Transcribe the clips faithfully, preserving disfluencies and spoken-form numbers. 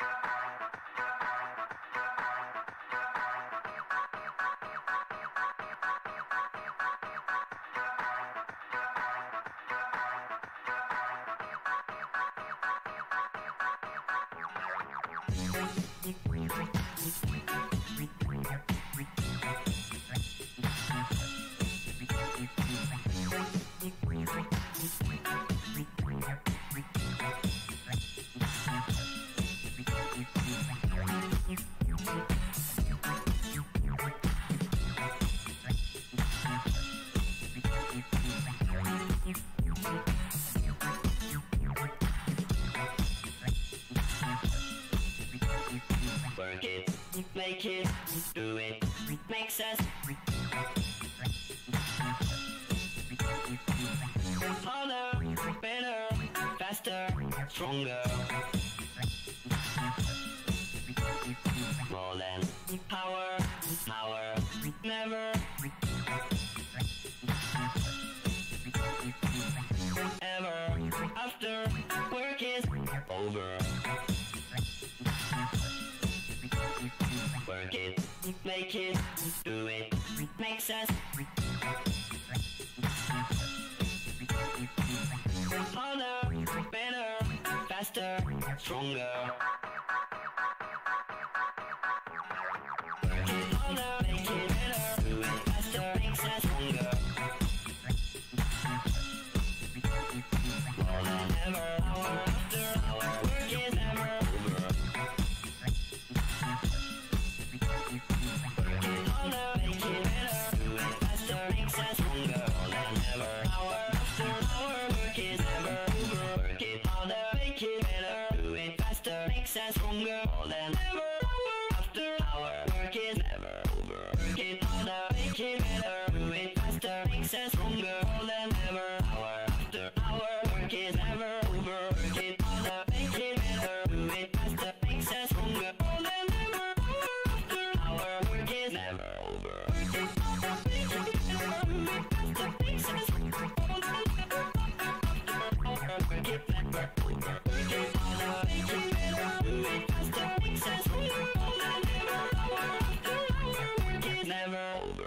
Work it, make it, do it, makes us harder, better, faster, stronger. More than power, power, never ever after work is over. Work it, make it, do it, makes us harder, better, faster, stronger. Work it harder, make it better, do it faster, makes us stronger. More than ever, hour after hour, work is never over. Work it harder, make it better, do it faster, makes us stronger. More than ever, hour after hour, work is never over. Work it harder, make it better, do it faster, makes us stronger. More than ever, hour after hour, work is never over. Work it harder, make it better, do it faster, makes us stronger. More than ever, hour after hour, work is never over. Work it harder, make it better, do it faster, makes us stronger. More than ever, hour after hour, work is never over. Work it harder, make it better, do it faster, makes us stronger. More than ever, hour after hour, work is never over. Work it harder, make it better, do it faster, makes us stronger. More than ever, hour after hour, work is never over.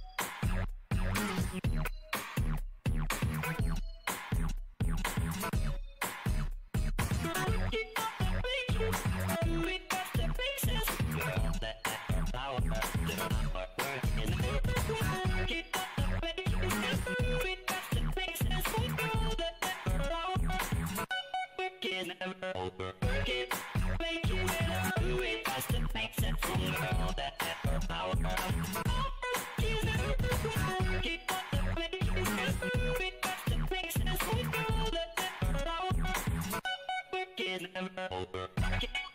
Never over. Work it, make it better, do it faster, makes it stronger. All that ever power. Work it never over. Work it, make it better, do it faster, makes it stronger. All that ever power. Work is never over. Work it.